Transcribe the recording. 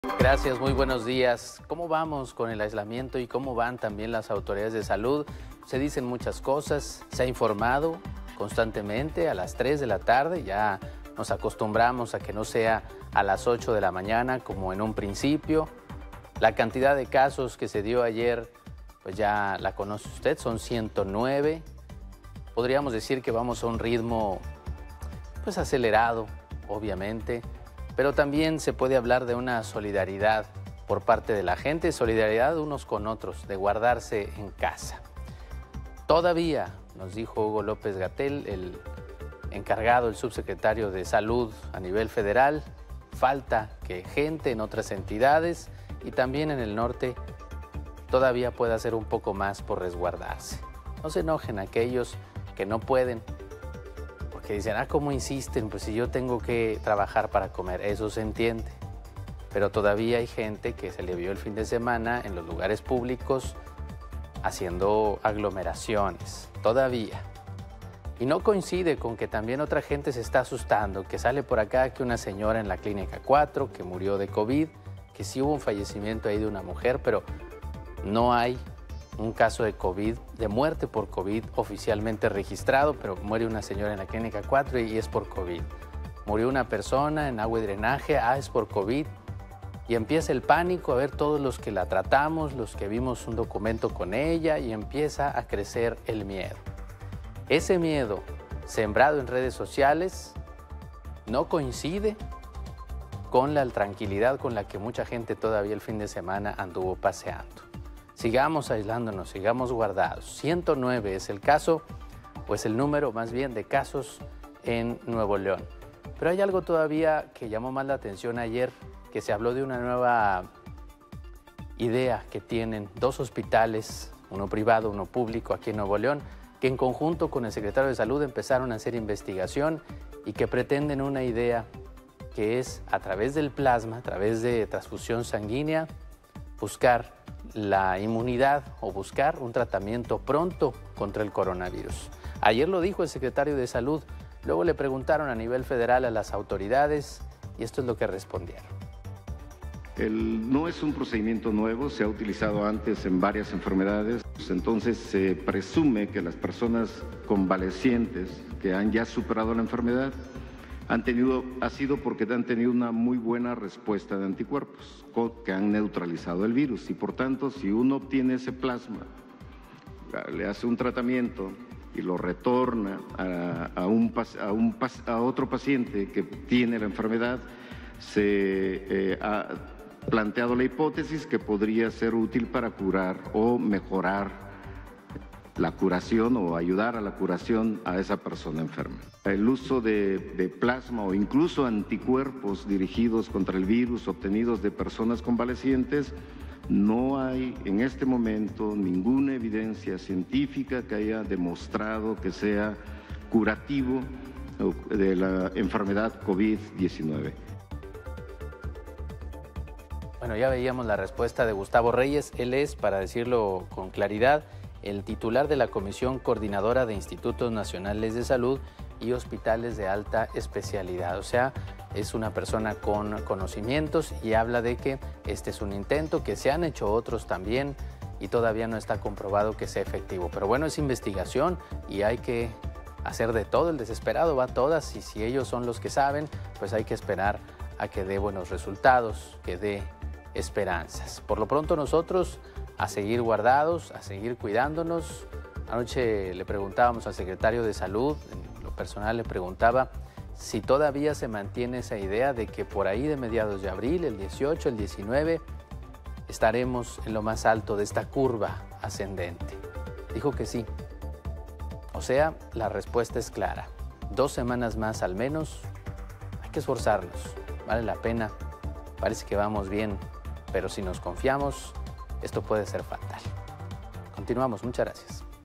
Gracias, muy buenos días. ¿Cómo vamos con el aislamiento y cómo van también las autoridades de salud? Se dicen muchas cosas, se ha informado constantemente a las 3 de la tarde, ya nos acostumbramos a que no sea a las 8 de la mañana como en un principio. La cantidad de casos que se dio ayer, pues ya la conoce usted, son 109. Podríamos decir que vamos a un ritmo pues acelerado, obviamente, pero también se puede hablar de una solidaridad por parte de la gente, solidaridad unos con otros, de guardarse en casa. Todavía, nos dijo Hugo López-Gatell, el encargado, el subsecretario de Salud a nivel federal, falta que gente en otras entidades y también en el norte todavía pueda hacer un poco más por resguardarse. No se enojen aquellos que no pueden, que dicen, ¿cómo insisten? Pues si yo tengo que trabajar para comer, eso se entiende. Pero todavía hay gente que se le vio el fin de semana en los lugares públicos haciendo aglomeraciones, todavía. Y no coincide con que también otra gente se está asustando, que sale por acá que una señora en la Clínica 4 que murió de COVID, que sí hubo un fallecimiento ahí de una mujer, pero no hay un caso de COVID, de muerte por COVID oficialmente registrado, pero muere una señora en la Clínica 4 y es por COVID. Murió una persona en agua y drenaje, es por COVID. Y empieza el pánico a ver todos los que la tratamos, los que vimos un documento con ella, y empieza a crecer el miedo. Ese miedo sembrado en redes sociales no coincide con la tranquilidad con la que mucha gente todavía el fin de semana anduvo paseando. Sigamos aislándonos, sigamos guardados. 109 es el caso, pues el número más bien de casos en Nuevo León. Pero hay algo todavía que llamó más la atención ayer, que se habló de una nueva idea que tienen dos hospitales, uno privado, uno público aquí en Nuevo León, que en conjunto con el secretario de Salud empezaron a hacer investigación y que pretenden una idea que es a través del plasma, a través de transfusión sanguínea, buscar la inmunidad o buscar un tratamiento pronto contra el coronavirus. Ayer lo dijo el secretario de Salud, luego le preguntaron a nivel federal a las autoridades y esto es lo que respondieron. No es un procedimiento nuevo, se ha utilizado antes en varias enfermedades, entonces se presume que las personas convalecientes que han ya superado la enfermedad ha sido porque han tenido una muy buena respuesta de anticuerpos que han neutralizado el virus y por tanto si uno obtiene ese plasma, le hace un tratamiento y lo retorna a otro paciente que tiene la enfermedad, se ha planteado la hipótesis que podría ser útil para curar o mejorar la curación o ayudar a la curación a esa persona enferma. El uso de plasma o incluso anticuerpos dirigidos contra el virus obtenidos de personas convalecientes, no hay en este momento ninguna evidencia científica que haya demostrado que sea curativo de la enfermedad COVID-19. Bueno, ya veíamos la respuesta de Gustavo Reyes. Él es, para decirlo con claridad, el titular de la Comisión Coordinadora de Institutos Nacionales de Salud y Hospitales de Alta Especialidad. O sea, es una persona con conocimientos y habla de que este es un intento, que se han hecho otros también y todavía no está comprobado que sea efectivo. Pero bueno, es investigación y hay que hacer de todo. El desesperado va a todas y si ellos son los que saben, pues hay que esperar a que dé buenos resultados, que dé esperanzas. Por lo pronto nosotros a seguir guardados, a seguir cuidándonos. Anoche le preguntábamos al secretario de Salud, en lo personal le preguntaba si todavía se mantiene esa idea de que por ahí de mediados de abril, el 18, el 19, estaremos en lo más alto de esta curva ascendente. Dijo que sí. O sea, la respuesta es clara. 2 semanas más al menos, hay que esforzarnos, vale la pena, parece que vamos bien, pero si nos confiamos, esto puede ser fatal. Continuamos, muchas gracias.